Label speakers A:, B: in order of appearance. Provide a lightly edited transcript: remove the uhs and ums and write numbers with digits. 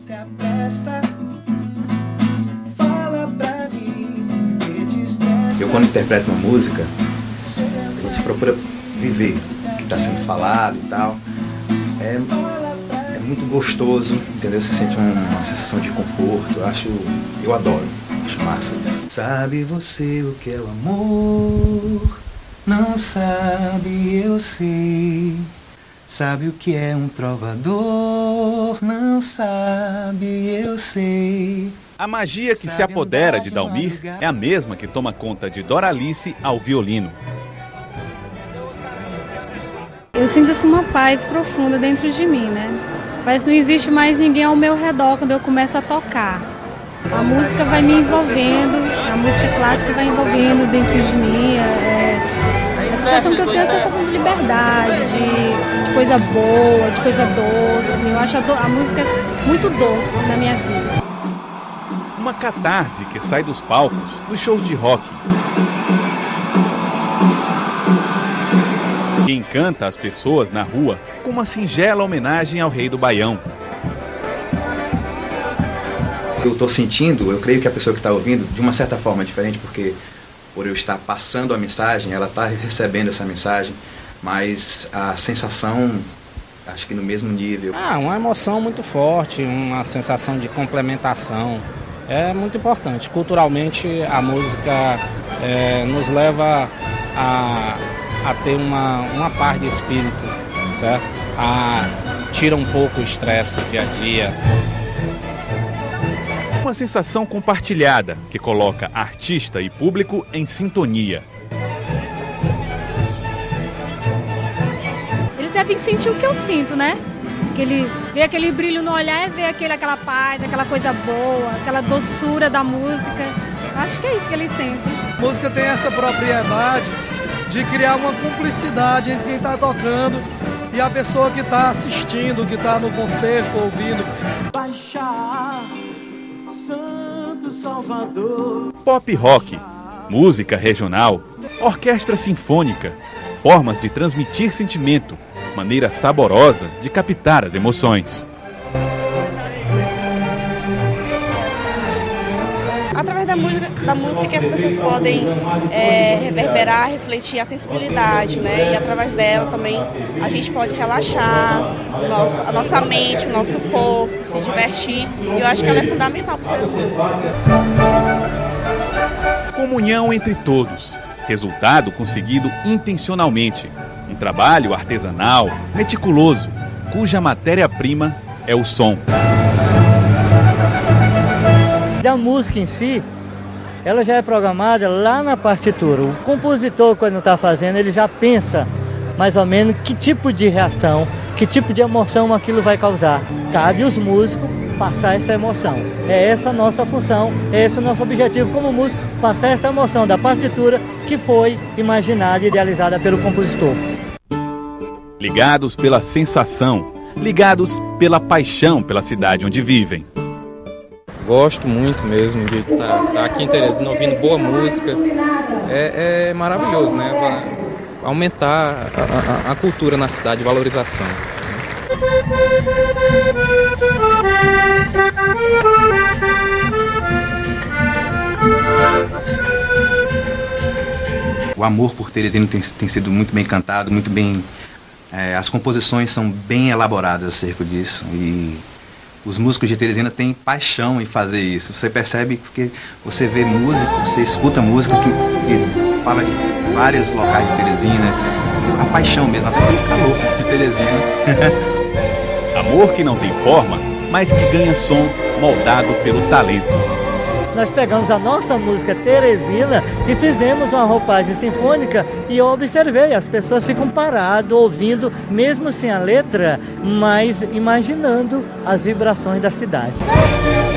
A: se apressa, fala pra mim, eu quando interpreto uma música, a gente procura viver o que está sendo falado e tal. É muito gostoso, entendeu? Você sente uma sensação de conforto. Eu adoro, acho massa isso. Sabe você o que é o amor? Não sabe, eu sei. Sabe o que é um trovador? Não sabe, eu sei.
B: A magia que se apodera de Dalmir é a mesma que toma conta de Doralice ao violino.
C: Eu sinto assim uma paz profunda dentro de mim, né? Parece que não existe mais ninguém ao meu redor quando eu começo a tocar. A música vai me envolvendo, a música clássica vai envolvendo dentro de mim. A sensação que eu tenho é a sensação de liberdade, de coisa boa, de coisa doce. Eu acho a música muito doce na minha vida.
B: Uma catarse que sai dos palcos, dos shows de rock. Que encanta as pessoas na rua com uma singela homenagem ao rei do Baião.
A: Eu estou sentindo, eu creio que a pessoa que está ouvindo, de uma certa forma é diferente, porque por eu estar passando a mensagem, ela está recebendo essa mensagem, mas a sensação, acho que no mesmo nível.
D: Uma emoção muito forte, uma sensação de complementação. É muito importante. Culturalmente, a música nos leva a ter uma paz de espírito, certo? Tira um pouco o estresse do dia a dia.
B: Uma sensação compartilhada que coloca artista e público em sintonia.
C: Eles devem sentir o que eu sinto, né? Ver aquele brilho no olhar, ver aquela paz, aquela coisa boa, aquela doçura da música. Acho que é isso que eles sentem.
E: A música tem essa propriedade de criar uma cumplicidade entre quem está tocando e a pessoa que está assistindo, que está no concerto, ouvindo.
F: Baixar, Santo Salvador.
B: Pop rock, música regional, orquestra sinfônica, formas de transmitir sentimento, maneira saborosa de captar as emoções.
G: Através da música que as pessoas podem reverberar, refletir a sensibilidade, né? E através dela também a gente pode relaxar a nossa mente, o nosso corpo, se divertir. E eu acho que ela é fundamental para o ser humano.
B: Comunhão entre todos, resultado conseguido intencionalmente. Um trabalho artesanal, meticuloso, cuja matéria-prima é o som.
H: A música em si, ela já é programada lá na partitura. O compositor, quando está fazendo, ele já pensa mais ou menos que tipo de reação, que tipo de emoção aquilo vai causar. Cabe aos músicos passar essa emoção. É essa a nossa função, é esse o nosso objetivo como músico, passar essa emoção da partitura que foi imaginada e idealizada pelo compositor.
B: Ligados pela sensação, ligados pela paixão pela cidade onde vivem.
I: Gosto muito mesmo de estar aqui em Teresina ouvindo boa música. É maravilhoso, né? Vai aumentar a cultura na cidade, valorização.
A: O amor por Teresina tem sido muito bem cantado, muito bem. As composições são bem elaboradas acerca disso e os músicos de Teresina têm paixão em fazer isso. Você percebe porque você vê música, você escuta música que fala de vários locais de Teresina, a paixão mesmo, até pelo calor de Teresina.
B: Amor que não tem forma, mas que ganha som moldado pelo talento.
H: Nós pegamos a nossa música Teresina e fizemos uma roupagem sinfônica e eu observei, as pessoas ficam paradas, ouvindo, mesmo sem a letra, mas imaginando as vibrações da cidade.